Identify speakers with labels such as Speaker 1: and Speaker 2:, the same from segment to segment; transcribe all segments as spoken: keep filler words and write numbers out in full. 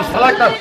Speaker 1: salaklar.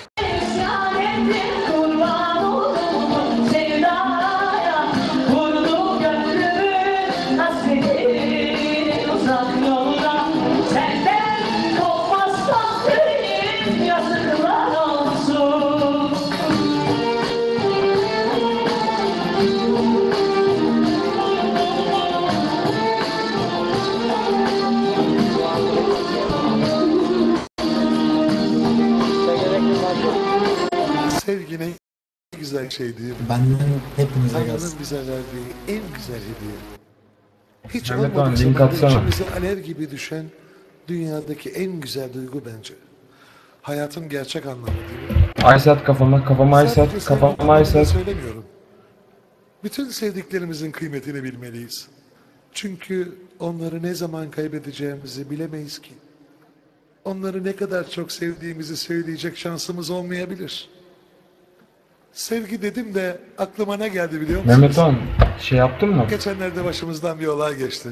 Speaker 2: Sevgi ne güzel şey değil mi?
Speaker 3: Benden hepinize
Speaker 2: Tanrı'nın
Speaker 3: gelsin.
Speaker 2: bize verdiği en güzel hediye. Hiç
Speaker 1: Mehmet
Speaker 2: olmadık
Speaker 1: Han, link
Speaker 2: zamanda
Speaker 1: atsana.
Speaker 2: içimize alev gibi düşen dünyadaki en güzel duygu bence. Hayatın gerçek anlamı değil mi?
Speaker 1: Aysat kafama, kafama
Speaker 2: Sadece
Speaker 1: Aysat,
Speaker 2: sevmek
Speaker 1: kafama
Speaker 2: anlamında
Speaker 1: Aysat.
Speaker 2: söylemiyorum. Bütün sevdiklerimizin kıymetini bilmeliyiz. Çünkü onları ne zaman kaybedeceğimizi bilemeyiz ki. Onları ne kadar çok sevdiğimizi söyleyecek şansımız olmayabilir. Sevgi dedim de aklıma ne geldi biliyor musunuz?
Speaker 1: Mehmet Han, şey yaptın mı?
Speaker 2: Geçenlerde başımızdan bir olay geçti.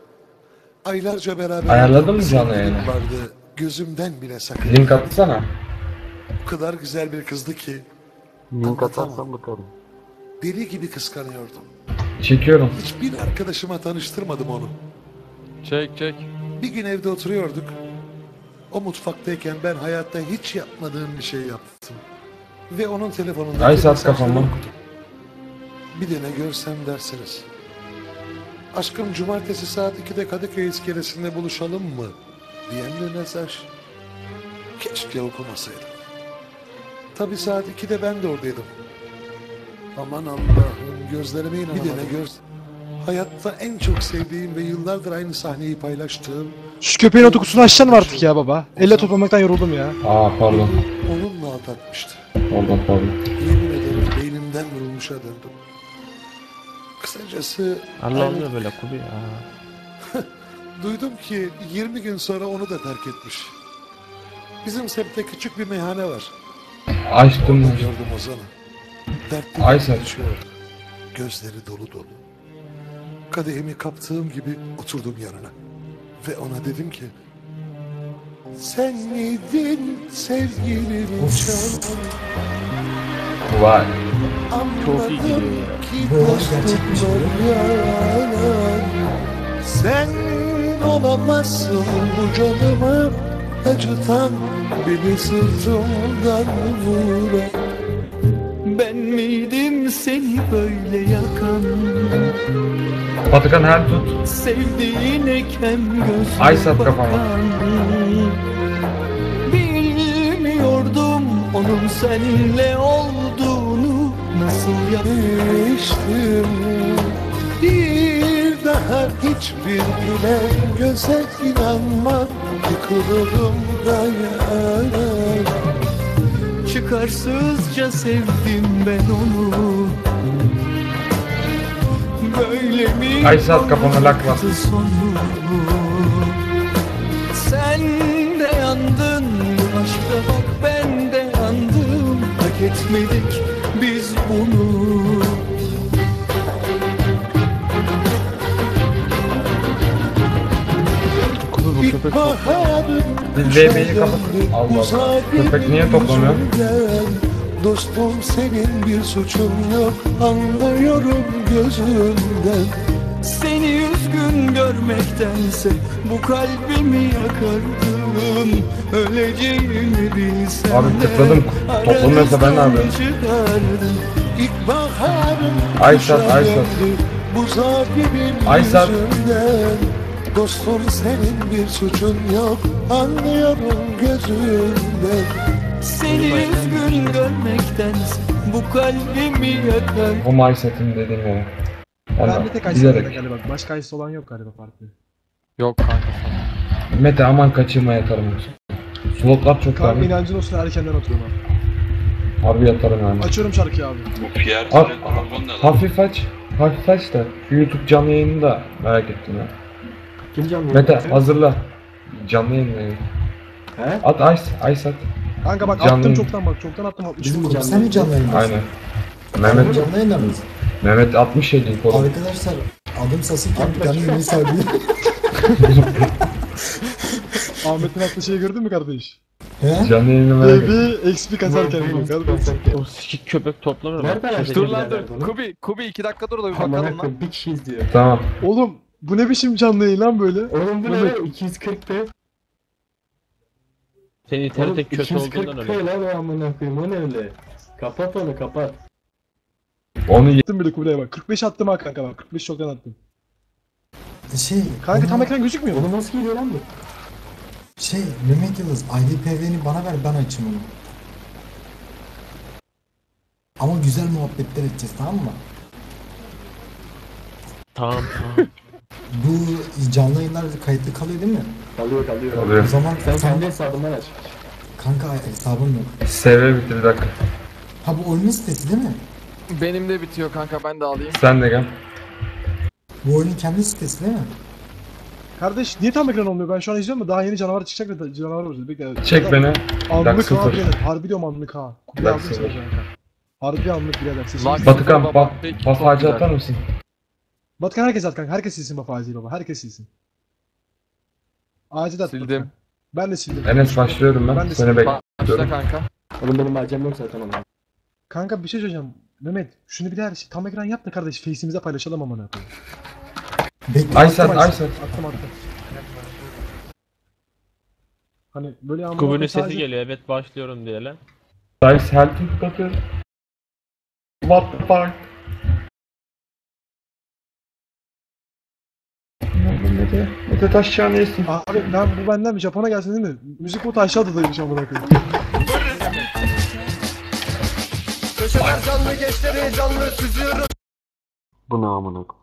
Speaker 2: Aylarca beraber
Speaker 1: Ayarladın mı
Speaker 2: bir
Speaker 1: canlı
Speaker 2: sevgilim
Speaker 1: yayını?
Speaker 2: vardı. Gözümden bile sakın.
Speaker 1: Link atsana.
Speaker 2: O kadar güzel bir kızdı ki.
Speaker 4: Link
Speaker 2: Anlatamam.
Speaker 4: atarsan bakarım.
Speaker 2: Deli gibi kıskanıyordum.
Speaker 1: Çekiyorum.
Speaker 2: Hiçbir arkadaşıma tanıştırmadım onu.
Speaker 5: Çek çek.
Speaker 2: Bir gün evde oturuyorduk. O mutfaktayken ben hayatta hiç yapmadığım bir şey yaptım. Ve onun telefonunda
Speaker 1: Ay sat kafamı.
Speaker 2: Bir de ne görsem dersiniz. Aşkım cumartesi saat ikide Kadıköy iskelesinde buluşalım mı? Diyen bir mesaj. Keşke okumasaydım. Tabii saat ikide ben de oradaydım. Aman Allah'ım gözlerime inanamadım. Bir de ne göz... Hayatta en çok sevdiğim ve yıllardır aynı sahneyi paylaştığım...
Speaker 6: Şu köpeğin otokusunu açacaksın artık ya baba. Elle toplamaktan yoruldum ya.
Speaker 1: Aa pardon.
Speaker 2: Onunla aldatmıştı.
Speaker 1: Pardon pardon.
Speaker 2: Yemin ederim beynimden vurulmuşa döndüm. Kısacası...
Speaker 5: Allah
Speaker 2: aynı-
Speaker 5: oluyor böyle kulu ya.
Speaker 2: Duydum ki yirmi gün sonra onu da terk etmiş. Bizim semtte küçük bir meyhane var.
Speaker 1: Açtım.
Speaker 2: Orada gördüm Ozan'ı. Dertli
Speaker 1: Ay sen.
Speaker 2: konuşuyor. Gözleri dolu dolu. Kadehimi kaptığım gibi oturdum yanına. Ve ona dedim ki... Sen miydin sevgilimi çalan?
Speaker 1: Vay.
Speaker 5: Çok iyi gidiyor ya.
Speaker 2: Ki
Speaker 3: Bu arada
Speaker 2: dostum
Speaker 3: gerçek bir şey
Speaker 2: yalan. Sen olamazsın bu canımı acıtan, beni sırtımdan vuran.
Speaker 7: Ben miydim seni böyle yakan,
Speaker 1: Batıkan her tut.
Speaker 7: sevdiğine kem göz
Speaker 1: Ay sat kafama.
Speaker 7: Bilmiyordum onun seninle olduğunu, nasıl
Speaker 2: Değiştim. Bir daha hiçbir gülen göze inanmam. Yıkılırım dayanan.
Speaker 7: çıkarsızca sevdim ben onu. Böyle mi
Speaker 1: Ay sat kafama lak var.
Speaker 7: sonu? Sen de yandın bu aşkta, bak ben de yandım. Hak etmedik biz bunu.
Speaker 2: İlkbaharın
Speaker 1: Biz B B'yi kapat. Allah Allah. Köpek niye toplamıyor?
Speaker 2: Dostum senin bir suçun yok, anlıyorum gözünden.
Speaker 7: Seni üzgün görmektense bu kalbimi yakardın. Öleceğimi bilsem
Speaker 1: Abi
Speaker 7: de
Speaker 1: tıkladım. Toplamıyorsa ben ne yapayım?
Speaker 7: arasından çıkardın.
Speaker 2: İlkbaharın
Speaker 1: Aysat,
Speaker 2: kışa
Speaker 1: Aysat.
Speaker 2: döndü, buzağı gibi
Speaker 1: Aysat.
Speaker 2: yüzünden. Dostum senin bir suçun yok, anlıyorum gözünden.
Speaker 7: Seni üzgün görmektense bu kalbimi yakar.
Speaker 1: O Aysat'ın dediğim yere.
Speaker 6: Ben
Speaker 1: Allah.
Speaker 6: bir tek Ayşe'yle
Speaker 1: Bilerek.
Speaker 6: galiba. Başka Ayşe olan yok galiba partide.
Speaker 5: Yok kanka.
Speaker 1: Mete aman kaçırma yatarım. Slotlar çok
Speaker 6: Kanka
Speaker 1: dar.
Speaker 6: inancın olsun erkenden oturuyorum abi.
Speaker 1: Harbi yatarım yani.
Speaker 6: Açıyorum şarkıyı abi.
Speaker 8: Pierre
Speaker 1: Al,
Speaker 8: senin arabon ne lan?
Speaker 1: hafif aç. Hafif aç da şu YouTube canlı yayını da merak ettim ya.
Speaker 4: Kim canlı?
Speaker 1: Mete hazırla. Canlı yayını.
Speaker 4: He?
Speaker 1: At Ays, Aysat.
Speaker 6: Kanka bak
Speaker 1: Canlı
Speaker 6: attım
Speaker 1: yayın.
Speaker 6: çoktan bak çoktan attım altmış
Speaker 3: Bizim
Speaker 6: vurdum.
Speaker 3: grup sen mi canlı yayındasın?
Speaker 1: Aynen.
Speaker 3: Mehmet
Speaker 1: Mehmet
Speaker 3: canlı yayında mıyız?
Speaker 1: Mehmet altmış yedi kodu.
Speaker 3: Arkadaşlar adım Sasuke bir tane yeni sahibi.
Speaker 6: Ahmet'in attığı şeyi gördün mü kardeş?
Speaker 3: He?
Speaker 1: Canlı yayını merak ettim.
Speaker 6: Baby X P kasarken bu kardeşim.
Speaker 5: O sikik köpek toplamıyor mu?
Speaker 4: Nereden açtın
Speaker 5: Dur lan
Speaker 4: birader
Speaker 5: dur.
Speaker 4: bunu?
Speaker 5: Kubi, Kubi iki dakika dur da bir
Speaker 4: Amına
Speaker 5: bakalım lan.
Speaker 4: koyayım bir kişi izliyor.
Speaker 1: Tamam.
Speaker 6: Oğlum bu ne biçim canlı yayın lan böyle?
Speaker 4: Oğlum bu ne
Speaker 6: Mehmet.
Speaker 4: lan? iki yüz kırk p.
Speaker 5: Senin
Speaker 4: Oğlum
Speaker 5: internetin kötü olduğundan
Speaker 4: iki yüz kırk
Speaker 5: öyle.
Speaker 4: p lan o amına koyayım o ne öyle? Kapat onu kapat.
Speaker 1: Onu ye-
Speaker 6: Attım bile Kubilay'a bak. kırk beş attım ha kanka bak. kırk beş çoktan attım.
Speaker 3: Şey,
Speaker 6: Kanka tam
Speaker 3: onu-
Speaker 6: ekran gözükmüyor mu?
Speaker 4: Onu nasıl geliyor lan bu?
Speaker 3: Şey, Mehmet Yıldız, I D P V'ni bana ver, ben açayım onu. Ama güzel muhabbetler edeceğiz, tamam mı?
Speaker 5: Tamam tamam.
Speaker 3: Bu canlı yayınlar kayıtlı kalıyor değil mi?
Speaker 4: Kalıyor kalıyor.
Speaker 3: O
Speaker 1: Oluyor.
Speaker 3: zaman
Speaker 4: Sen
Speaker 3: sen,
Speaker 4: kendi hesabından aç.
Speaker 3: kanka hesabım yok.
Speaker 1: S V bitti bir dakika.
Speaker 3: Ha bu oyunun sitesi değil mi?
Speaker 5: Benim de bitiyor kanka, ben de alayım.
Speaker 1: Sen de gel.
Speaker 3: Bu oyunun kendi sitesi değil mi?
Speaker 6: Kardeş niye tam ekran olmuyor? Ben şu an izliyorum da daha yeni canavar çıkacak da canavar olacak. Bekle.
Speaker 1: Çek beni.
Speaker 6: Anlık
Speaker 1: Dak
Speaker 6: ha
Speaker 1: sıfır.
Speaker 6: birader. Harbi diyorum anlık ha. Kubilay'ı
Speaker 1: Dak
Speaker 6: aldım
Speaker 1: sıfır.
Speaker 6: sana kanka. Harbi anlık birader. Sesini
Speaker 5: Bak-
Speaker 1: Batıkan
Speaker 5: Baba,
Speaker 1: ba
Speaker 5: peki,
Speaker 1: baf
Speaker 5: çok
Speaker 1: ağacı
Speaker 5: güzel.
Speaker 1: atar mısın?
Speaker 6: Batkan herkes at kanka. Herkes silsin bak Aziz baba. Herkes silsin. Ağacı da at.
Speaker 5: Sildim.
Speaker 6: Batkan. Ben de sildim.
Speaker 1: Enes başlıyorum ben.
Speaker 6: Ben de
Speaker 1: Seni
Speaker 6: sildim.
Speaker 5: Başla
Speaker 1: bekliyorum.
Speaker 5: kanka.
Speaker 4: Oğlum benim acem yok zaten ama.
Speaker 6: Kanka bir şey söyleyeceğim. Mehmet şunu bir daha şey, tam ekran yap da kardeş face'imize paylaşalım amına koyayım.
Speaker 3: Bekle.
Speaker 1: Aysel,
Speaker 6: Attım,
Speaker 1: Aysel.
Speaker 6: Attım attım. Hani böyle amına
Speaker 8: Kubu'nun
Speaker 6: koyayım
Speaker 8: sesi
Speaker 6: sadece-
Speaker 8: geliyor, evet başlıyorum diyelim.
Speaker 1: Dice health'ı tutatıyor. What the fuck? Mete, Mete taşacağını yesin.
Speaker 6: Abi ben bu benden mi Japon'a gelsin değil mi? Müzik o aşağı adadaymış amına koyayım.
Speaker 7: Köşeler canlı gençleri canlı süzüyoruz.
Speaker 4: Bu ne amına koyayım?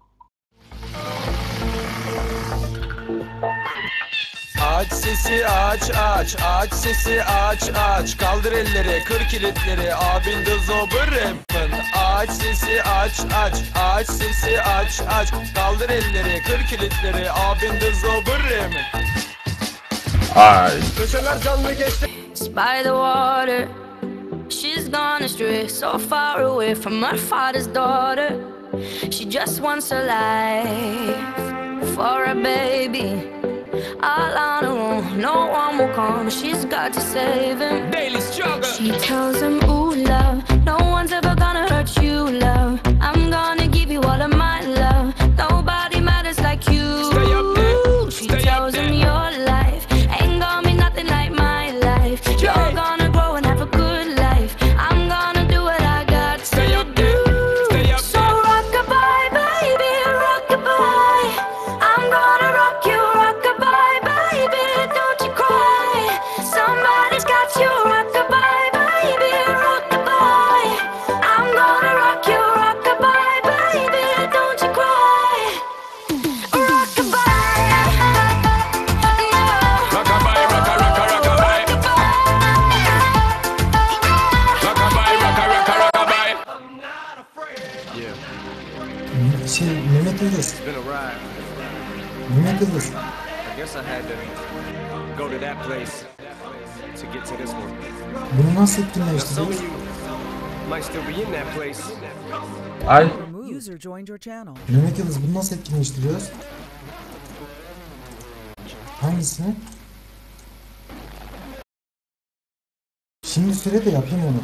Speaker 7: Aç sesi aç aç aç sesi aç aç kaldır elleri kır kilitleri abin de zobırım aç sesi aç aç aç sesi aç aç kaldır elleri kır kilitleri abin de zobırım
Speaker 1: Ay.
Speaker 7: köşeler canlı geçti.
Speaker 9: By the water, she's gone astray, so far away from her father's daughter. She just wants a life for a baby. All on her own, no one will come. She's got to save him.
Speaker 7: Daily struggle.
Speaker 9: She tells him, ooh, love, no one's ever gonna hurt you, love. I'm gonna give you all of my love. Nobody matters like you.
Speaker 7: Stay up there,
Speaker 9: She
Speaker 7: stay up
Speaker 9: tells
Speaker 7: there.
Speaker 9: him your life ain't gonna be nothing like my life. You're gonna grow and have a good life. I'm gonna do what I got
Speaker 7: Stay
Speaker 9: to
Speaker 7: up there,
Speaker 9: do.
Speaker 7: stay up
Speaker 9: So
Speaker 7: there.
Speaker 9: rock-a-bye, baby, rock-a-bye. I'm gonna rock you, rock-a-bye, baby, don't you cry. Somebody's got you, rock-a-bye, baby, rock-a-bye. I'm gonna rock you, rock-a-bye, baby, don't you cry. Rock-a-bye, no.
Speaker 7: Rockabye, rocka, rocka, rockabye. Rockabye, rocka, rocka, rockabye.
Speaker 3: Şey, Mehmet Yıldız.
Speaker 7: Been a ride.
Speaker 3: Mehmet Yıldız.
Speaker 7: I guess I had to go to that place to get to this one.
Speaker 3: Bunu nasıl
Speaker 7: Some
Speaker 3: etkinleştiriyoruz?
Speaker 7: of you might still be in that place.
Speaker 1: Ay.
Speaker 10: User joined your channel.
Speaker 3: Mehmet Yıldız bunu nasıl etkinleştiriyoruz? Hangisini? Şimdi süre de yapayım onu.